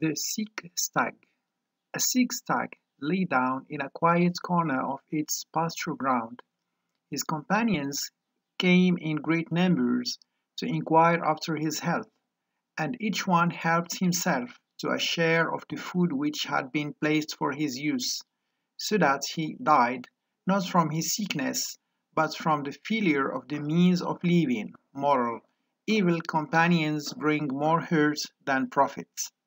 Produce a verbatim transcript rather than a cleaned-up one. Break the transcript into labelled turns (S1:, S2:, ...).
S1: The sick stag. A sick stag lay down in a quiet corner of its pasture ground. His companions came in great numbers to inquire after his health, and each one helped himself to a share of the food which had been placed for his use, so that he died, not from his sickness, but from the failure of the means of living. Moral: evil companions bring more hurt than profit.